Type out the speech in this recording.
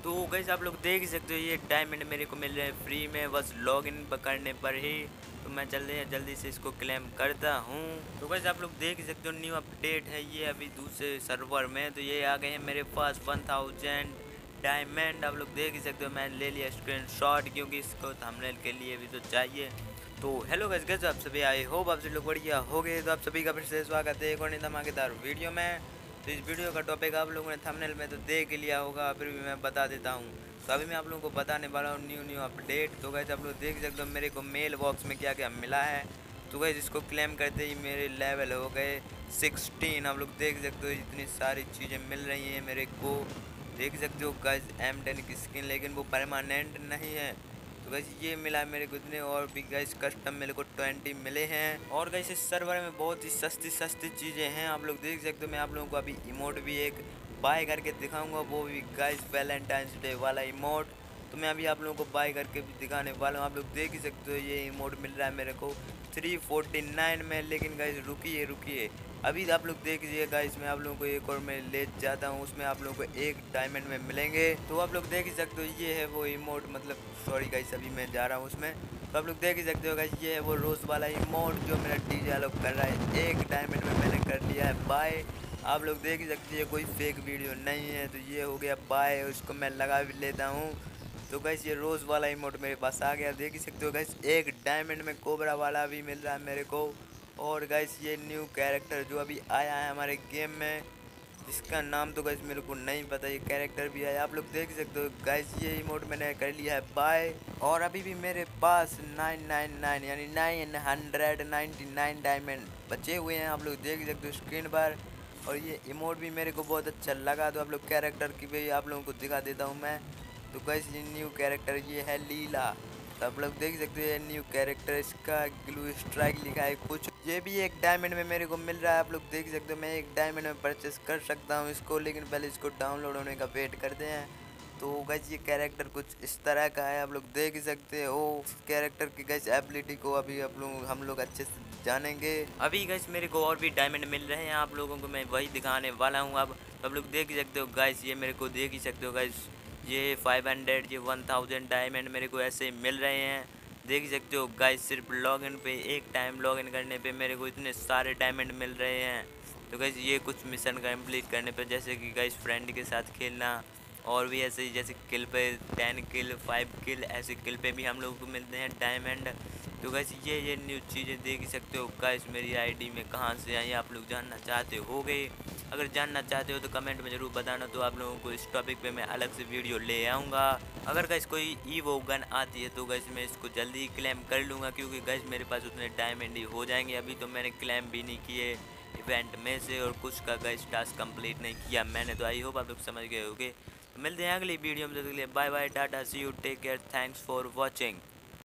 तो गाइस आप लोग देख ही सकते हो ये डायमंड मेरे को मिल रहे हैं फ्री में, बस लॉगिन करने पर ही। तो मैं जल्दी से इसको क्लेम करता हूँ। तो गाइस आप लोग देख ही सकते हो न्यू अपडेट है ये अभी दूसरे सर्वर में। तो ये आ गए हैं मेरे पास 1000 डायमंड। आप लोग देख ही सकते हो मैंने ले लिया स्क्रीनशॉट, क्योंकि इसको थंबनेल के लिए भी तो चाहिए। तो हेलो गाइस, कैसे आप सभी, आई होप आप सभी लोग बढ़िया हो गए। तो आप सभी का फिर से स्वागत है एक और नई धमाकेदार वीडियो में। तो इस वीडियो का टॉपिक आप लोगों ने थंबनेल में तो देख ही लिया होगा, फिर भी मैं बता देता हूँ। तो अभी मैं आप लोगों को बताने वाला हूँ न्यू अपडेट। तो गाइस आप लोग देख सकते हो मेरे को मेल बॉक्स में क्या क्या मिला है। तो गाइस इसको क्लेम करते ही मेरे लेवल हो गए 16। आप लोग देख सकते हो इतनी सारी चीज़ें मिल रही हैं मेरे को। देख सकते हो गाइस M10 की स्किन, लेकिन वो परमानेंट नहीं है। तो गाइस ये मिला है मेरे को इतने, और भी गाइस कस्टम मेरे को 20 मिले हैं। और गाइस इस सर्वर में बहुत ही सस्ती चीज़ें हैं। आप लोग देख सकते हो मैं आप लोगों को अभी इमोट भी एक बाय करके दिखाऊंगा, वो भी गाइस वैलेंटाइंस डे वाला इमोट। तो मैं अभी आप लोगों को बाय करके भी दिखाने वाला हूँ। आप लोग देख ही सकते हो ये इमोट मिल रहा है मेरे को 349 में। लेकिन गाइस रुकिए, अभी आप लोग देख लीजिए गाइस, मैं आप लोगों को एक और मैं ले जाता हूँ, उसमें आप लोगों को एक डायमंड में मिलेंगे। तो आप लोग देख ही सकते हो ये है वो इमोट, मतलब सॉरी गाइस अभी मैं जा रहा हूँ उसमें। तो आप लोग देख ही सकते हो गाइस ये है वो रोज वाला इमोट जो मेरा डीजे अलोक कर रहा है। एक डायमंड में मैंने कर लिया है बाय। आप लोग देख ही सकते हैं कोई फेक वीडियो नहीं है। तो ये हो गया बाय, उसको मैं लगा भी लेता हूँ। तो गाइस ये रोज़ वाला इमोट मेरे पास आ गया, देख ही सकते हो गाइस। एक डायमंड में कोबरा वाला भी मिल रहा है मेरे को। और गाइस ये न्यू कैरेक्टर जो अभी आया है हमारे गेम में, जिसका नाम तो गाइस मेरे को नहीं पता, ये कैरेक्टर भी आया। आप लोग देख सकते हो गाइस ये इमोट मैंने कर लिया है बाय। और अभी भी मेरे पास 999 यानी 999 डायमंड बचे हुए हैं। आप लोग देख सकते हो स्क्रीन पर। और ये इमोट भी मेरे को बहुत अच्छा लगा। तो आप लोग कैरेक्टर की भी आप लोगों को दिखा देता हूँ मैं। तो गाइस ये न्यू कैरेक्टर ये है लीला। तो आप लोग देख सकते हो ये न्यू कैरेक्टर, इसका ग्लू स्ट्राइक लिखा है कुछ। ये भी एक डायमंड में मेरे को मिल रहा है। आप लोग देख सकते हो मैं एक डायमंड में परचेस कर सकता हूँ इसको, लेकिन पहले इसको डाउनलोड होने का वेट करते हैं। तो गाइस ये कैरेक्टर कुछ इस तरह का है, आप लोग देख ही सकते हो। इस कैरेक्टर की गाइस एबिलिटी को अभी हम लोग अच्छे से जानेंगे। अभी गाइस मेरे को और भी डायमंड मिल रहे हैं, आप लोगों को मैं वही दिखाने वाला हूँ अब। तो आप लोग देख ही सकते हो गाइस, ये मेरे को देख ही सकते हो गाइस, ये 500 ये 1000 डायमंड मेरे को ऐसे मिल रहे हैं। देख ही सकते हो गाइस सिर्फ लॉगिन पे एक टाइम लॉगिन करने पे मेरे को इतने सारे डायमंड मिल रहे हैं। तो गाइस ये कुछ मिशन कंप्लीट करने पे, जैसे कि गाइस फ्रेंड के साथ खेलना, और भी ऐसे ही जैसे किल पे 10 किल 5 किल ऐसे किल पे भी हम लोगों को मिलते हैं डायमंड। तो गाइस ये न्यू चीज़ें देख ही सकते हो गाइस मेरी आईडी में कहाँ से आई, आप लोग जानना चाहते होगे। अगर जानना चाहते हो तो कमेंट में ज़रूर बताना, तो आप लोगों को इस टॉपिक पे मैं अलग से वीडियो ले आऊँगा। अगर गाइस कोई ईवो गन आती है तो गाइस मैं इसको जल्दी ही क्लेम कर लूँगा, क्योंकि गाइस मेरे पास उतने डायमंड ही हो जाएंगे। अभी तो मैंने क्लेम भी नहीं किए इवेंट में से, और कुछ का गाइस टास्क कंप्लीट नहीं किया मैंने। तो आई होप आप लोग समझ गए होगे। तो मिलते हैं अगली वीडियो में, तो bye bye, tata, see you, take care, thanks for watching.